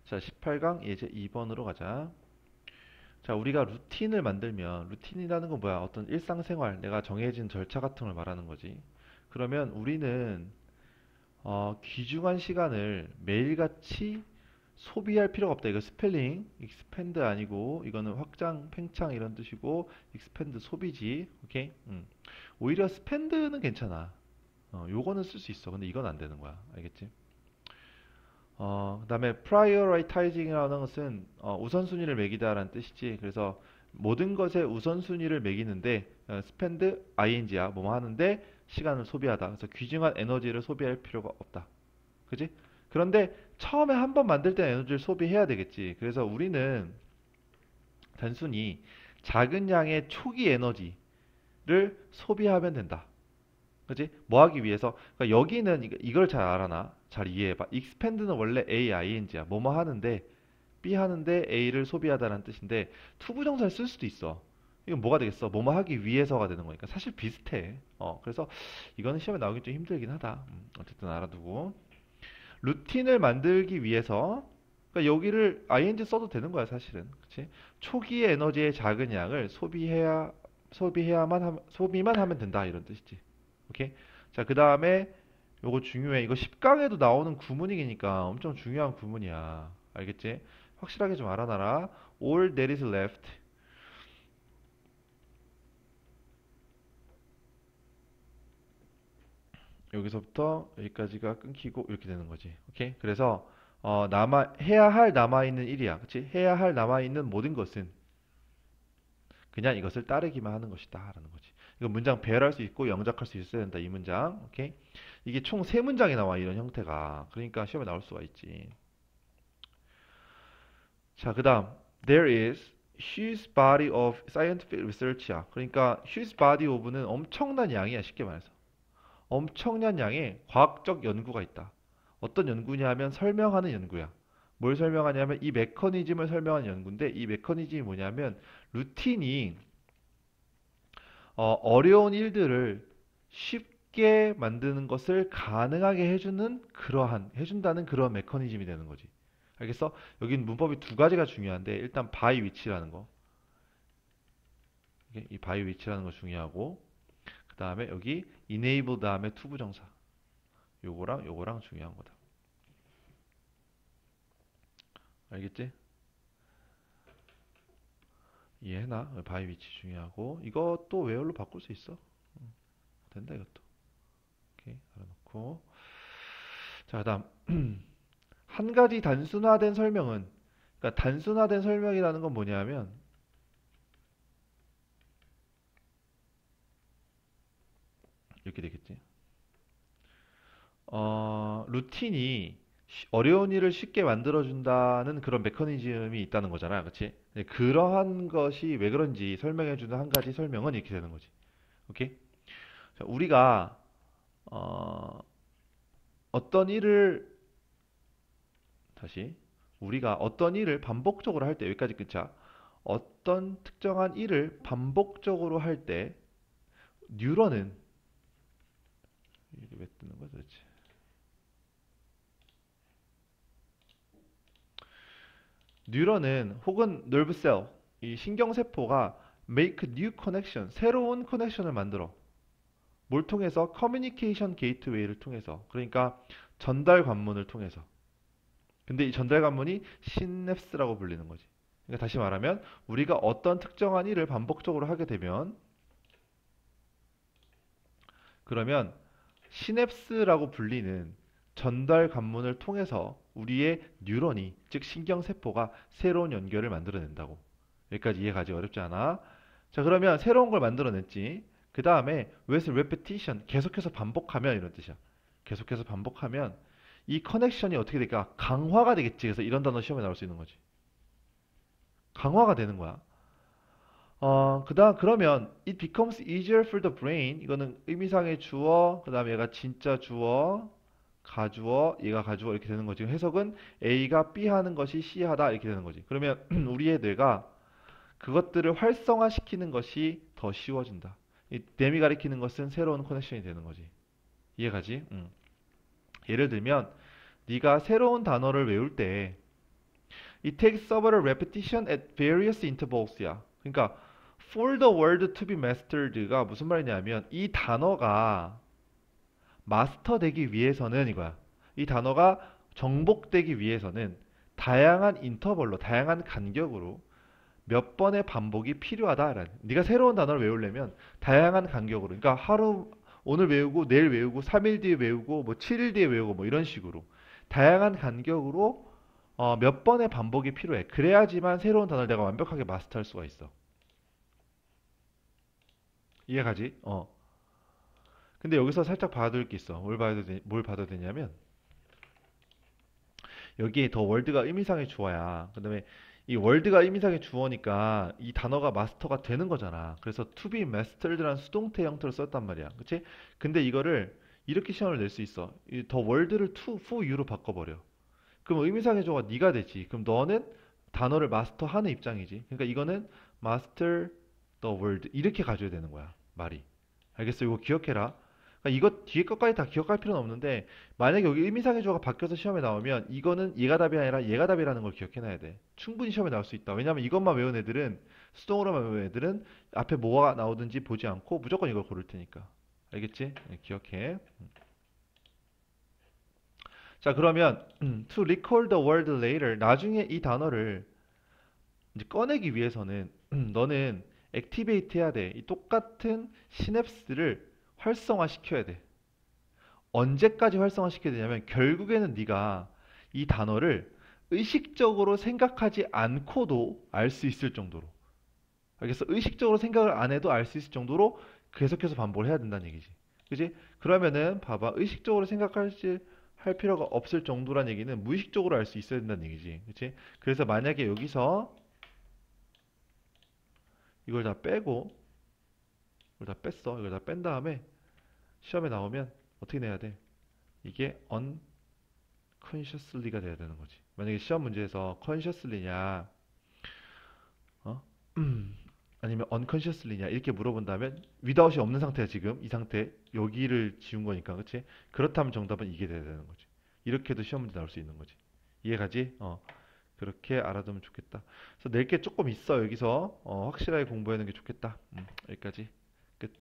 자, 18강 예제 2번으로 가자. 자, 우리가 루틴을 만들면 루틴이라는 건 뭐야? 어떤 일상생활, 내가 정해진 절차 같은 걸 말하는 거지. 그러면 우리는 귀중한 시간을 매일같이 소비할 필요가 없다. 이거 스펠링, expand 아니고 이거는 확장, 팽창 이런 뜻이고 expand 소비지. 오케이? 오히려 spend는 괜찮아. 요거는 쓸 수 있어. 근데 이건 안 되는 거야. 알겠지? 그다음에 prioritizing이라는 것은 우선순위를 매기다라는 뜻이지. 그래서 모든 것에 우선순위를 매기는데 spend ing야 뭐뭐 하는데 시간을 소비하다. 그래서 귀중한 에너지를 소비할 필요가 없다. 그지? 그런데 처음에 한 번 만들 때 에너지를 소비해야 되겠지. 그래서 우리는 단순히 작은 양의 초기 에너지를 소비하면 된다. 그지? 뭐 하기 위해서? 그러니까 여기는 이걸 잘 알아놔. 잘 이해해봐. expand는 원래 A, ing야. 뭐뭐 하는데 B 하는데 A를 소비하다라는 뜻인데 투부정사를 쓸 수도 있어. 이건 뭐가 되겠어? 뭐뭐 하기 위해서가 되는 거니까 사실 비슷해. 그래서 이거는 시험에 나오기 좀 힘들긴 하다. 어쨌든 알아두고 루틴을 만들기 위해서 그러니까 여기를 ing 써도 되는 거야 사실은. 그치? 초기의 에너지의 작은 양을 소비만 하면 된다 이런 뜻이지. 오케이? 자, 그 다음에 요거 중요해. 이거 10강에도 나오는 구문이니까 엄청 중요한 구문이야. 알겠지? 확실하게 좀 알아놔라. All that is left. 여기서부터 여기까지가 끊기고 이렇게 되는 거지. 오케이? 그래서 해야 할 남아있는 일이야. 그치? 해야 할 남아있는 모든 것은 그냥 이것을 따르기만 하는 것이다. 라는 거지. 이거 문장 배열할 수 있고 영작할 수 있어야 된다. 이 문장. 오케이? 이게 총 세 문장이 나와. 이런 형태가. 그러니까 시험에 나올 수가 있지. 자, 그 다음 there is huge body of scientific research야. 그러니까 huge body of는 엄청난 양이야. 쉽게 말해서. 엄청난 양의 과학적 연구가 있다. 어떤 연구냐 하면 설명하는 연구야. 뭘 설명하냐면 이 메커니즘을 설명하는 연구인데 이 메커니즘이 뭐냐면 루틴이 어려운 일들을 쉽게 만드는 것을 가능하게 해준다는 그런 메커니즘이 되는 거지. 알겠어? 여긴 문법이 두 가지가 중요한데 일단 by which라는 거. 이 by which라는 거 중요하고 그 다음에 여기 enable 다음에 투부정사. 요거랑 중요한 거다. 알겠지? 이해해나? by which 중요하고 이것도 where로 바꿀 수 있어. 된다 이것도. 오케이 알아놓고 자 그다음 한 가지 단순화된 설명은 그러니까 단순화된 설명이라는 건 뭐냐면 이렇게 되겠지. 루틴이 어려운 일을 쉽게 만들어준다는 그런 메커니즘이 있다는 거잖아. 그치? 네, 그러한 것이 왜 그런지 설명해주는 한 가지 설명은 이렇게 되는 거지. 오케이? 자, 우리가, 어, 어떤 일을, 다시, 우리가 어떤 일을 반복적으로 할 때, 여기까지 끝자. 어떤 특정한 일을 반복적으로 할 때, 뉴런은, 이게 왜 뜨는 거야 도대체? 뉴런은 혹은 nerve cell, 이 신경세포가 make new connection, 새로운 커넥션을 만들어. 뭘 통해서? 커뮤니케이션 게이트웨이를 통해서. 그러니까 전달 관문을 통해서. 근데 이 전달 관문이 시냅스라고 불리는 거지. 그러니까 다시 말하면 우리가 어떤 특정한 일을 반복적으로 하게 되면 그러면 시냅스라고 불리는 전달 관문을 통해서 우리의 뉴런이 즉 신경세포가 새로운 연결을 만들어낸다고. 여기까지 이해가지 어렵지 않아? 자, 그러면 새로운 걸 만들어냈지. 그 다음에 with repetition 계속해서 반복하면 이런 뜻이야. 계속해서 반복하면 이 커넥션이 어떻게 될까? 강화가 되겠지. 그래서 이런 단어 시험에 나올 수 있는 거지. 강화가 되는 거야. 그러면 it becomes easier for the brain. 이거는 의미상의 주어, 그 다음에 얘가 진짜 주어, 가주어, 얘가 가주어 이렇게 되는 거지. 해석은 A가 B 하는 것이 C 하다 이렇게 되는 거지. 그러면 우리의 뇌가 그것들을 활성화시키는 것이 더 쉬워진다. 이 뇌이 가리키는 것은 새로운 커넥션이 되는 거지. 이해가지? 예를 들면 네가 새로운 단어를 외울 때 It takes several repetition at various intervals야. 그러니까 for the word to be mastered가 무슨 말이냐면 이 단어가 마스터 되기 위해서는 이거야. 이 단어가 정복되기 위해서는 다양한 인터벌로, 다양한 간격으로 몇 번의 반복이 필요하다라는. 네가 새로운 단어를 외우려면 다양한 간격으로. 그러니까 하루 오늘 외우고 내일 외우고 3일 뒤에 외우고 뭐 7일 뒤에 외우고 뭐 이런 식으로 다양한 간격으로 몇 번의 반복이 필요해. 그래야지만 새로운 단어를 내가 완벽하게 마스터할 수가 있어. 이해가지? 근데 여기서 살짝 봐둘 게 있어. 뭘 봐도 되냐면 여기에 더 월드가 의미상의 주어야. 그다음에 이 월드가 의미상의 주어니까 이 단어가 마스터가 되는 거잖아. 그래서 to be mastered라는 수동태 형태로 썼단 말이야. 그치? 근데 이거를 이렇게 시험을 낼 수 있어. 이 더 월드를 to, for you로 바꿔버려. 그럼 의미상의 주어가 네가 되지. 그럼 너는 단어를 마스터하는 입장이지. 그러니까 이거는 master the word 이렇게 가져야 되는 거야. 말이. 알겠어? 이거 기억해라. 그러니까 이거 뒤에 것까지 다 기억할 필요는 없는데 만약에 여기 의미상의 주어가 바뀌어서 시험에 나오면 이거는 얘가 답이 아니라 얘가 답이라는 걸 기억해놔야 돼. 충분히 시험에 나올 수 있다. 왜냐면 이것만 외운 애들은 수동으로만 외운 애들은 앞에 뭐가 나오든지 보지 않고 무조건 이걸 고를 테니까. 알겠지? 네, 기억해. 자, 그러면 to recall the word later 나중에 이 단어를 이제 꺼내기 위해서는 너는 액티베이트 해야 돼. 이 똑같은 시냅스를 활성화시켜야 돼. 언제까지 활성화시켜야 되냐면 결국에는 네가 이 단어를 의식적으로 생각하지 않고도 알 수 있을 정도로. 알겠어? 의식적으로 생각을 안 해도 알 수 있을 정도로 계속해서 반복을 해야 된다는 얘기지. 그지? 그러면은 봐봐. 의식적으로 생각하지 할 필요가 없을 정도란 얘기는 무의식적으로 알 수 있어야 된다는 얘기지. 그치? 그래서 만약에 여기서 이걸 다 빼고 이걸 다 뺐어. 이걸 다 뺀 다음에 시험에 나오면 어떻게 내야 돼? 이게 unconsciously가 돼야 되는 거지. 만약에 시험 문제에서 consciously냐, 어? 아니면 unconsciously냐 이렇게 물어본다면 without이 없는 상태야 지금 이 상태 여기를 지운 거니까 그치? 그렇다면 정답은 이게 돼야 되는 거지. 이렇게도 시험 문제 나올 수 있는 거지. 이해가지? 그렇게 알아두면 좋겠다. 그래서 낼 게 조금 있어 여기서 확실하게 공부하는 게 좋겠다. 여기까지.